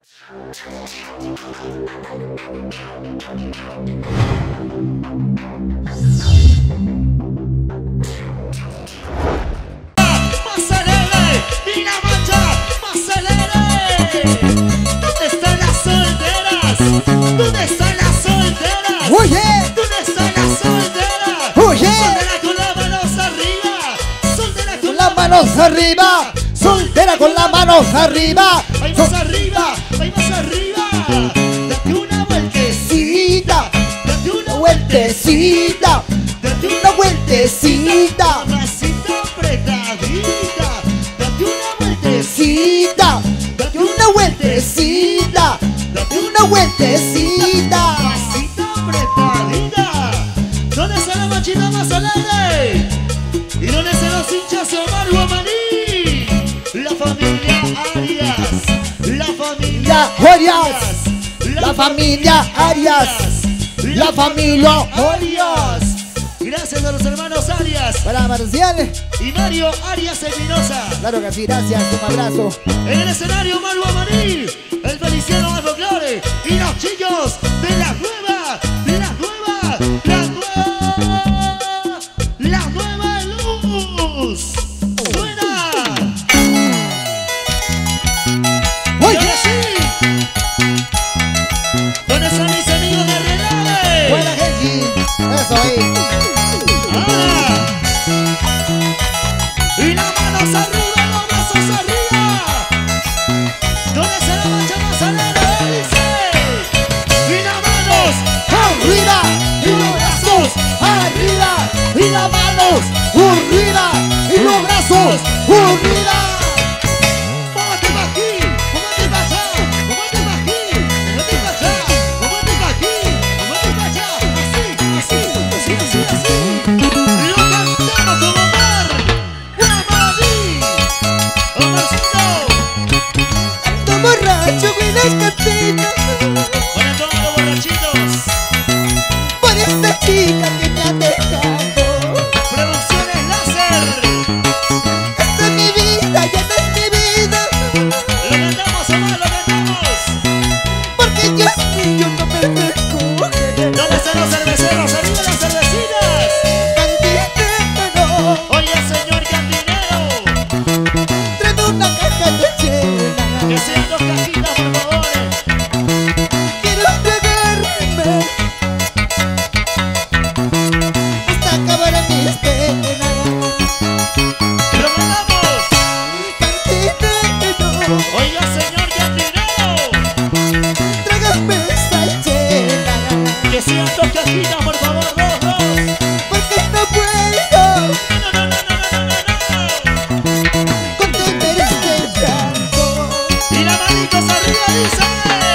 Más alegre y la mancha más alegre. ¿Dónde están las solteras? ¿Dónde están las solteras? Oye, ¿Dónde están las solteras? oye, Soltera con las manos arriba. Soltera con las manos arriba, soltera con las manos arriba. Ahí más arriba, ahí más arriba. Date una vueltecita, date una Vueltecita, date una vueltecita, Mamacita apretadita, date una vueltecita, cita, una vueltecita, una vueltecita. mamacita apretadita. ¿Dónde está la machita más alegre? ¿Y dónde están los hinchas de Omar Guamaní? La familia Arias, la familia Arias, la familia Arias, la familia Arias. Gracias a los hermanos Arias Para Marcial, y Mario Arias Espinosa. claro que sí, gracias, un abrazo. En el escenario Omar Guamaní, el Feliciano del Folclore y los chicos de la nueva, la nueva luz. ¡Suena! Y Oye, ahora sí, ¿dónde están mis amigos de Renave? buena gente, eso ahí. ¡Ah! Y las manos arriba, los brazos arriba. ¿Dónde está la mancha más alegre? Dice. Y las manos Arriba, y los brazos arriba, y las manos arriba, y los brazos arriba. Móvete pa' aquí, móvete pa' allá, móvete pa' aquí, móvete pa' allá, móvete pa' aquí, móvete pa' allá. Así. Lo cantamos con Omar Guamaní. Omarcito. Ando borracho en las cantinas Buenas todos los borrachitos. por esta chica que me ha dejado. Producciones Láser. Esta es mi vida, ya no es mi vida, Lo cantamos, Omar, lo cantamos. porque yo es mío, no me recoge. ¿Dónde están los cerveceros? ¡Arriba las cervecitas! Cantinero, Oye, señor cantinero, tráeme una caja de chela. que sean dos cajitas, por favor. Quiero pegarme hasta acabar mis penas. ¡Lo mandamos! Cantinero, Oiga, señor cantinero, tráigame esa chela, que sean dos cajitas, por favor, dos. porque no puedo No. contener este llanto. Y las manitos arriba, dice.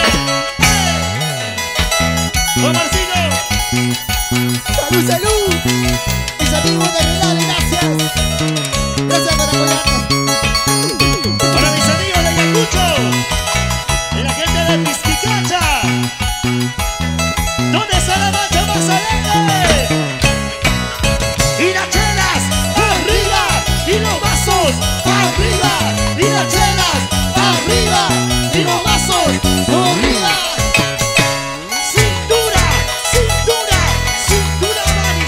Omarcito. Salud, salud, mis amigos de Renal, gracias, gracias por apoyarnos. Para mis amigos de Ayacucho, la gente de Pispicacha. ¿Dónde está la mancha más alegre? Y las chelas arriba, y los vasos arriba, y las chelas arriba, y los vasos arriba. Cintura, cintura, cintura, Mari,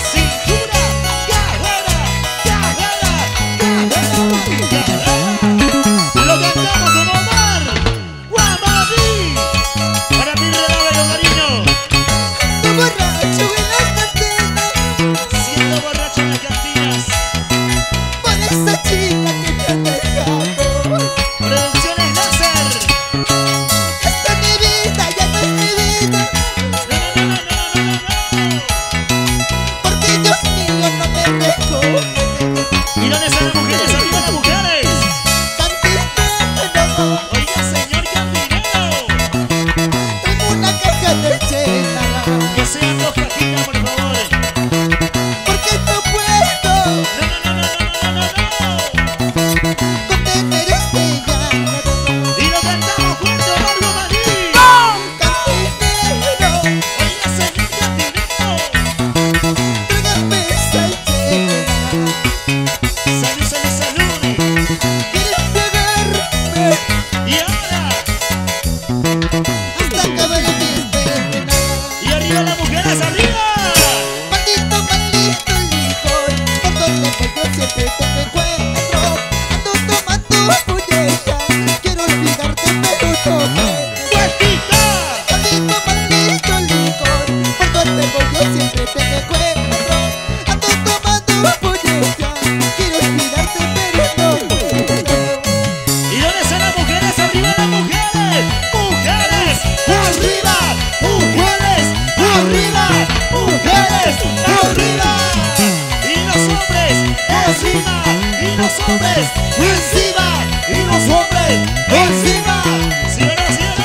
hombres encima y los hombres encima. Cielo, cielo.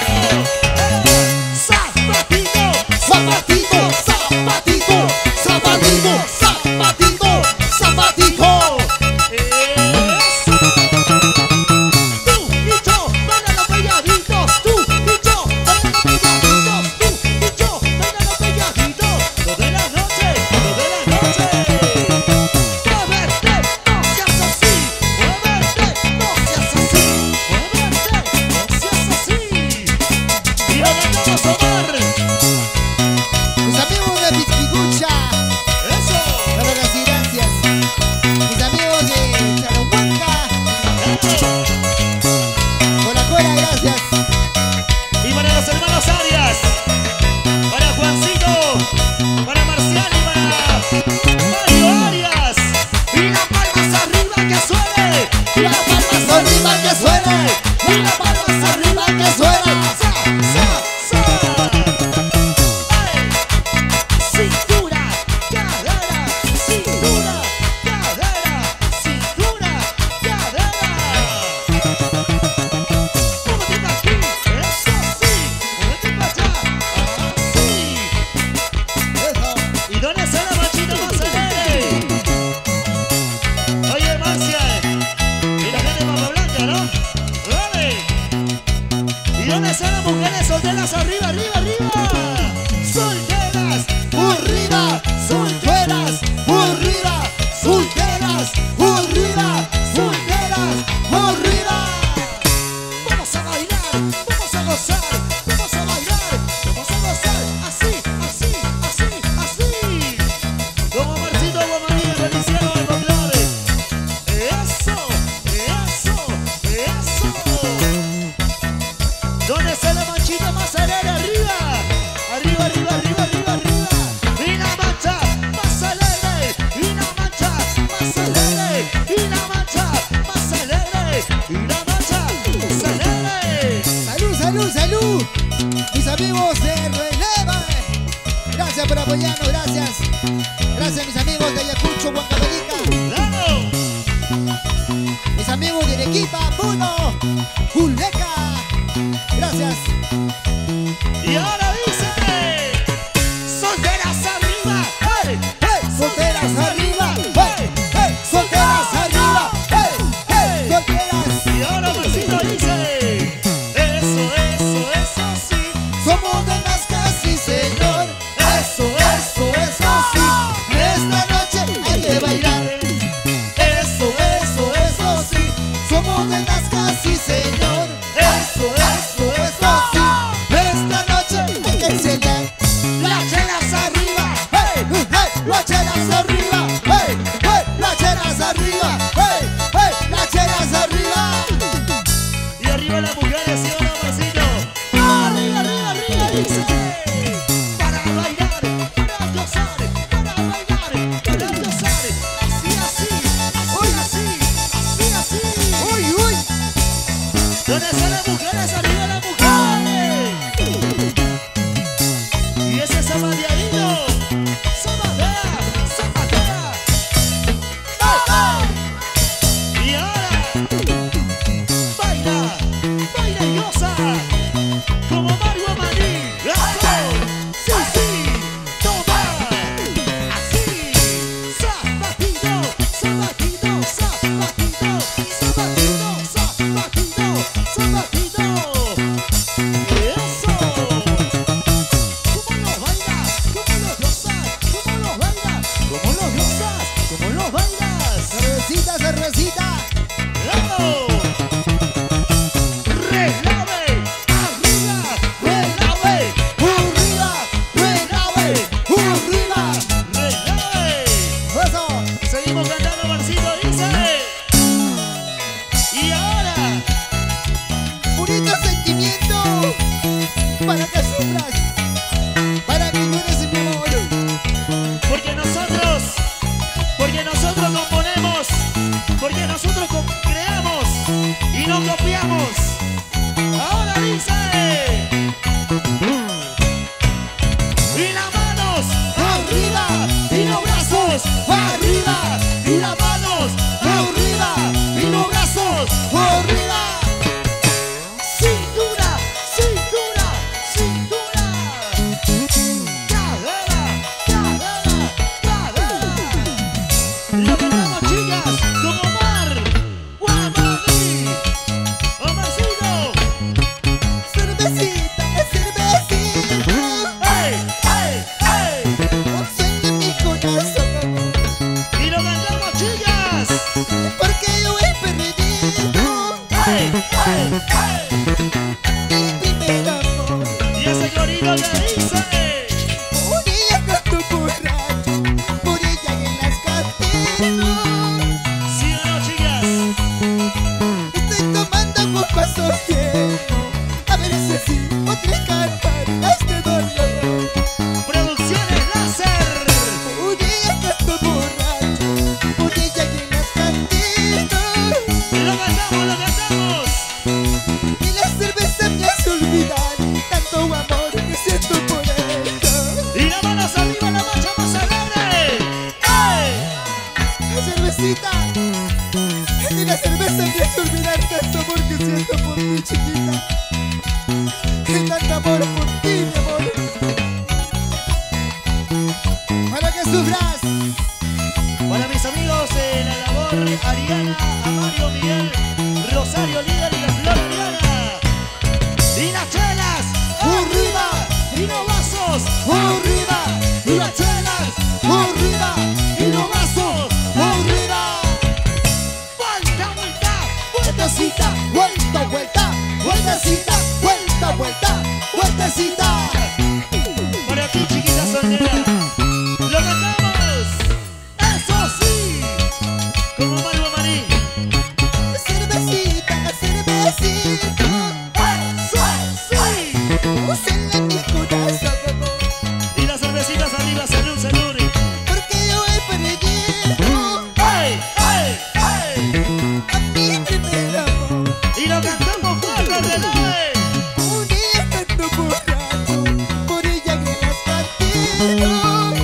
Zapatito, zapatito, zapatito, zapatito, zapatito, zapatito. Tú y yo, bailando pegaditos. Tú y yo, bailando pegaditos. Tú y yo, bailando pegaditos. Toda la noche, toda la noche. Muévete, no seas así. Muévete, no seas así. Muévete, no seas así. Y ahora vamos a tomar. Mis amigos de Pizquigucha, Eso. para las gracias. Mis amigos de Charahuanca, por la cola, gracias. Y para los hermanos Arias, para Juancito, para Marcial y para Mario Arias. Y las palmas arriba que suene. Y las palmas arriba que suene. Y las palmas arriba que suene. Sa, sa, sa. Cintura, cadera, cintura, cadera, cintura, cadera. Muévete pa' aquí, eso sí. Muévete pa' allá, así. Eso. ¿Y dónde está la machita más alegre? Oye, Marcial. Y la gente de Papa Blanca, ¿no? ¡Dale! ¿Y dónde están las mujeres solteras? Arriba, arriba, arriba. Solteras, arriba, solteras, arriba, solteras, arriba, solteras, arriba. Vamos a bailar, vamos a gozar, vamos a bailar, vamos a gozar, así, así, así, así. Como Marcito Guamaní, Feliciano de Populares. Eso, eso, eso. ¿Dónde está la manchita más alegre? Arriba. Arriba, arriba, arriba, arriba, arriba. Y la mancha más alegre, y la mancha más alegre, y la mancha más alegre, y la mancha más alegre. Salud, salud, salud. Mis amigos de Releva, gracias por apoyarnos, gracias. Gracias mis amigos de Ayacucho, Huancavelica. ¡Vamos! Mis amigos de Arequipa, Puno, Juleca. Gracias. Y ahora dice. Solteras arriba, hey, hey, solteras arriba, hey, hey, solteras arriba, hey, hey, solteras. Y ahora Marcito dice. Eso, eso, eso sí. Somos de las casi, señor. Eso, eso, eso sí. Esta noche hay que bailar. Eso, eso, eso sí. Somos de las casi, señor. Eso, eso, eso sí. Esta noche hay que enseñar. Las chelas arriba, hey, hey, las chelas arriba, hey, hey, las chelas arriba, hey, hey, las chelas arriba. Y arriba las mujeres, ¿sí o no, Marcito? Arriba, arriba, arriba, dice. Para bailar, para gozar, para bailar, para gozar. Así, así, así, así, así, así. Uy, uy. ¿Dónde están las mujeres? Arriba las mujeres. Y ese zapateadito. Zapatea, zapatea, porque yo he perdido mi primer amor. Y ese corrido que dice. Por ella canto borracho, por ella en las cantinas. ¿Sí o no, chicas? Estoy tomando con paso lleno, a ver si así podré calmar este dolor. Producciones Láser. Por ella canto borracho, por ella en las cantinas. Lo cantamos, lo cantamos. Y la cerveza me hace olvidar tanto amor que siento por ella. Y las manos arriba, la marcha más alegre. ¡Ey! Cervecita, y la cerveza me hace olvidar tanto amor que siento por ti, chiquita. Y tanto amor por ti, mi amor. Para que sufras. Para mis amigos de la labor, Ariana, Amario, Miguel, Rosario, líder y la Flor Ariana. Y las chelas, arriba, y los vasos, Arriba, y las chelas, arriba, y los vasos, arriba. Vuelta, vuelta, vueltecita, vuelta, vuelta, vueltecita, vuelta, vuelta, vueltecita. para ti, chiquita soltera. Lo cantamos, eso sí, como Mario Marí. Cervecita, cervecita, Eso sí. úsenla en mi corazón, Y las cervecitas arriba, salud, salud. porque yo he perdido ¡Ay, ay, ay! a mi primer amor. Y lo cantamos fuerte, reloj. Un día canto borracho, por ella en las cantinas.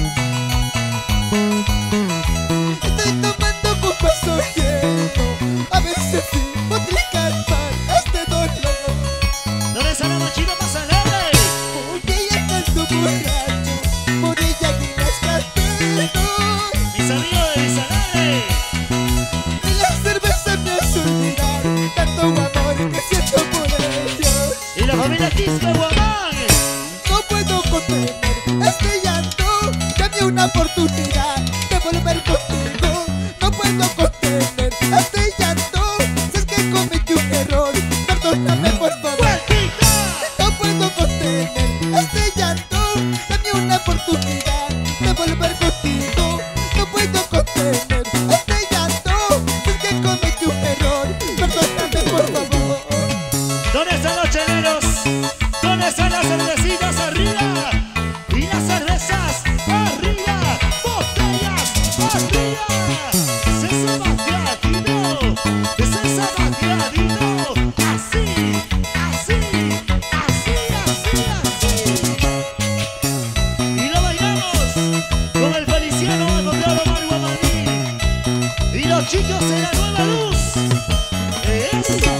Estoy tomando con vaso lleno, a ver si así podré calmar este dolor. ¿Dónde está la machina más alegre? Por ella canto borracho, por ella en las cantinas. Mis amigos de Bizarre. Y la cerveza me hace olvidar tanto amor que siento por ella. Y la familia Quispe Guamán. No puedo contener este llanto, dame una oportunidad de volver contigo. No puedo contener este llanto, si es que cometí un error, perdóname por favor. ¡Vueltita! No puedo contener este llanto, dame una oportunidad de volver contigo. No puedo contener este llanto, si es que cometí un error, perdóname por favor. ¿Dónde están los cheleros? ¿Dónde están las cervecitas arriba? Y las cervezas arriba. Botellas arriba. César Bateadino. César Bateadino. Así, así, así, así, así. Y lo bailamos con el Feliciano Controlo Mario Guamaní. Y los chicos de la Nueva Luz. Eso.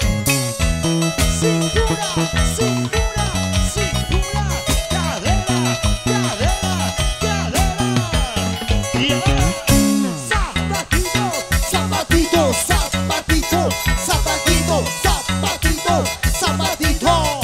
Cintura, cintura, cintura, cadera, cadera, cadera. Y ahora, zapatito, Zapatito, zapatito, zapatito, zapatito, zapatito.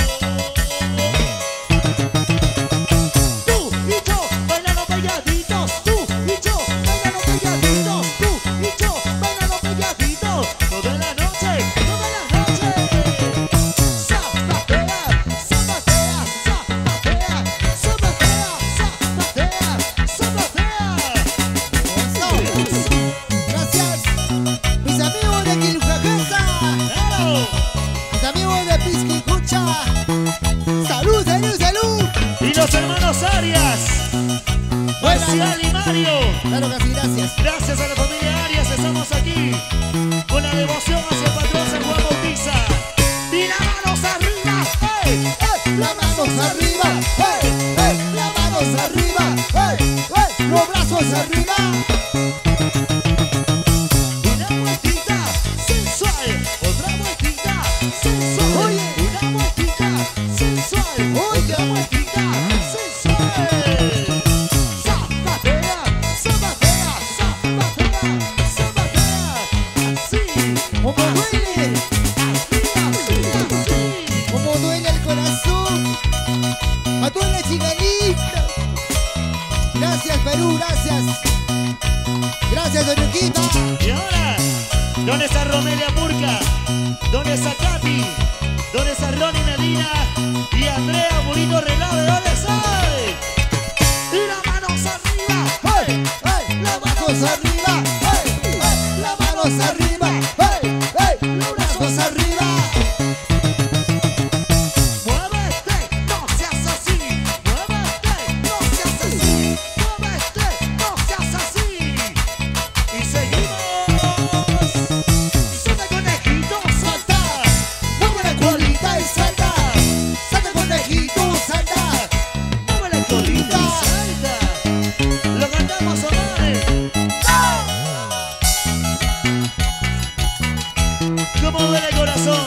tú y yo bailando pegaditos, tú y yo bailando pegaditos, tú y yo bailando pegaditos. Toda la noche, toda la noche. Zapatea, zapatea, zapatea, zapatea, zapatea, zapatea. Gracias, mis amigos de Quilujajasa, ¡Claro! mis amigos de Pisquicucha. Salud, salud, salud. Y los hermanos Arias, Marcial y Mario. Claro que sí, gracias. Gracias a la familia Arias estamos aquí con la devoción hacia el patrón San Juan Bautista. Y las manos arriba, ¡hey! Las manos arriba, las manos arriba, los brazos arriba. Una vueltita sensual, otra vueltita sensual. Oye. Una vueltita sensual, Oye. otra vueltita sensual. Zapatea, zapatea, zapatea, zapatea. Así, Como duele, así, así. como duele el corazón. A toda la chicanita. Gracias, Perú, gracias. Gracias, Doñuquita. Y ahora, ¿dónde está Romelia Murca? ¿Dónde está Katy? ¿Dónde está Ronnie Medina? Y Andrea Burito Relave, ¿dónde está? Y las manos arriba. ¡Hey! ¡Hey! Las manos arriba. ¡Hey! ¡Hey! Las manos arriba. ¡Hey! ¡Hey! Los brazos arriba. Muévete, no seas así. Muévete, no seas así. Muévete, no seas así. Y seguimos. Salta conejito, salta. Mueve la colita y salta. Salta, conejito, salta. Mueve la colita y salta. Lo cantamos, Omar. ¿Cómo duele el corazón?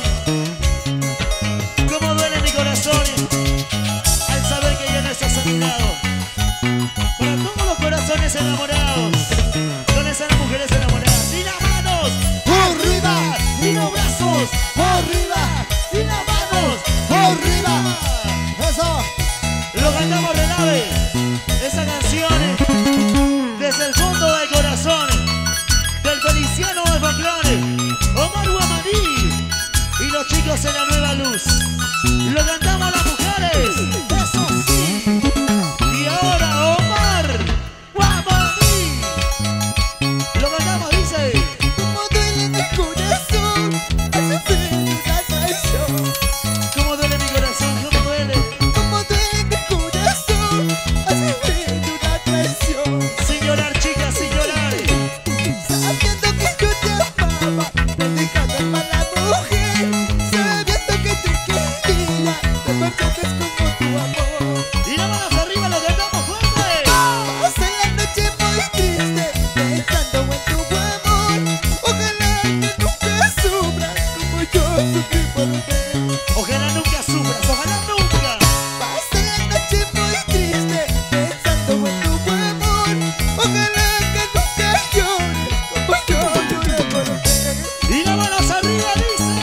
¿Cómo duele mi corazón al saber que ya no estás a mi lado? Para todos los corazones enamorados, ¿dónde están las mujeres enamoradas? ¡Y las manos! Arriba. ¡Y los brazos! Arriba. ¡Y las manos! Arriba. Eso. Lo cantamos Relave. Esa canción desde el fondo del corazón del Feliciano de Folclore, Omar Guamaní y los chicos en la nueva luz. Lo cantamos las mujeres. Eso sí. Y ahora Omar Guamaní. Lo cantamos, dice. Como duele mi corazón al sufrir una traición. ¿Cómo duele mi corazón? ¿Cómo duele? Como duele mi corazón al sufrir una traición. Sin llorar, chicas, sin llorar. Sabiendo que yo te amaba, me dejaste mala mujer. Sabiendo que te quería, te marchaste como tu amor. Y las manos arriba, lo cantamos fuerte. Pasé la noche muy triste, pensando en tu amor. Ojalá que nunca sufras como yo sufrí por ti. Ojalá nunca sufras, ojalá nunca. Pasé la noche muy triste, pensando en tu amor. Ojalá que nunca llores como yo lloré por ti. Y las manos arriba, dice.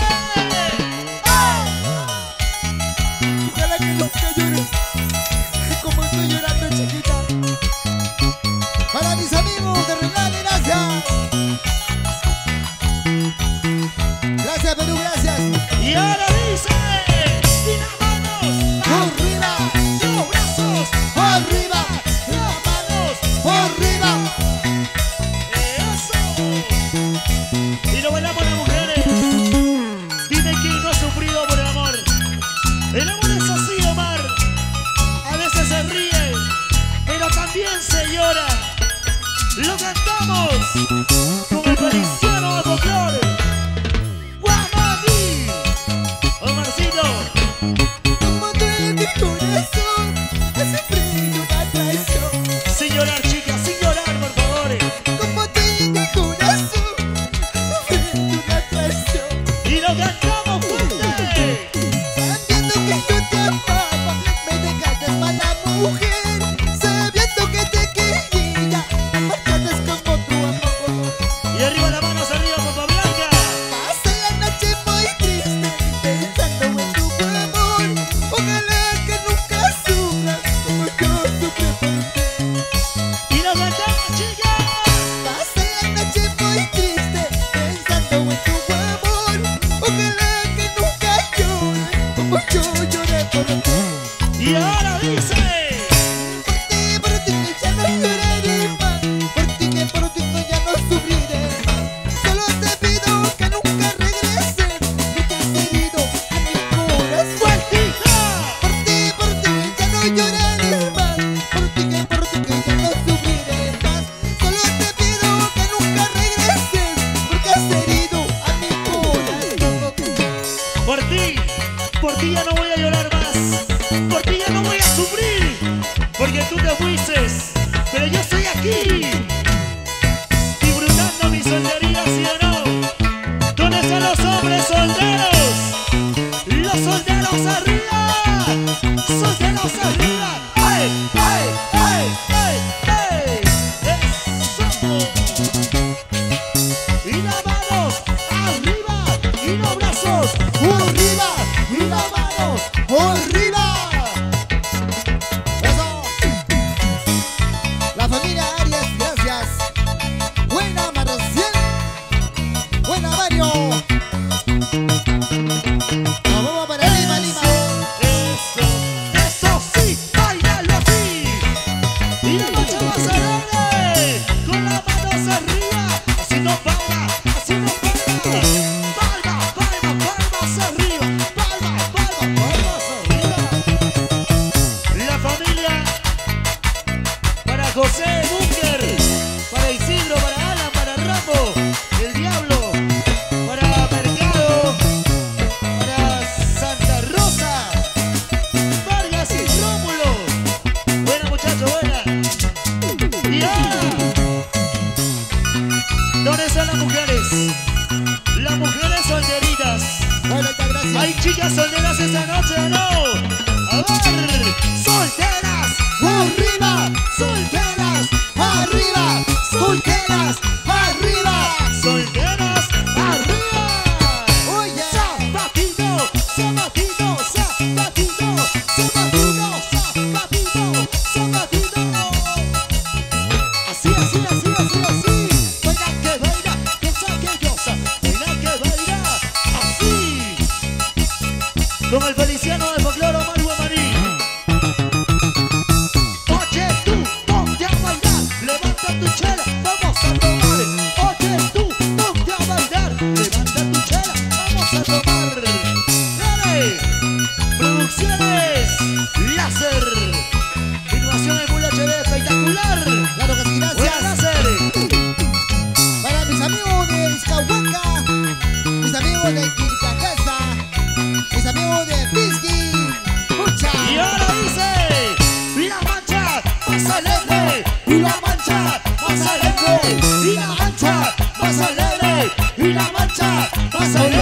Ojalá que nunca llores como estoy llorando, chiquita. Para mis amigos de Relave, gracias. Gracias, Perú, gracias. Y ahora dice. Y las manos Arriba, los brazos, arriba, las manos. arriba. Eso. Y lo bailamos las mujeres. Dime quién no ha sufrido por el amor. El amor es así, Omar. A veces se ríe, pero también se llora. Lo cantamos con el Feliciano de Folclore, Guamaní. Omarcito. Como duele mi corazón al sufrir una traición. Sin llorar, chicas, sin llorar, por favor. Como duele mi corazón al sufrir una traición. Y lo cantamos fuerte. Sabiendo que yo te amaba, me dejaste mala mujer. Sabiendo que te quería, me marchaste como tu amor. Y arriba las manos chicas solteras esta noche, ¿no? A ver, solteras, arriba, solteras, arriba, solteras, arriba, solteras, arriba. oye, Zapatito, zapatito, zapatito, zapatito, zapatito, zapatito. Así, así, así, así, así. Baila que baila, goza que goza, baila que baila, así. Con el Feliciano de Folclore Omar Guamaní. Oye tú, ponte a bailar, levanta tu chela, vamos a tomar. Oye tú, ponte a bailar, levanta tu chela, vamos a tomar. Dale, Producciones Láser, filmación en Full HD espectacular. claro que sí, Buena gracias. Láser. Para mis amigos de Izcahuaca, mis amigos de Quilcajeza, mis amigos de Pisqui, mucha. Y ahora dice, la mancha más alegre, y la mancha más alegre, y la mancha más alegre, y la mancha más alegre.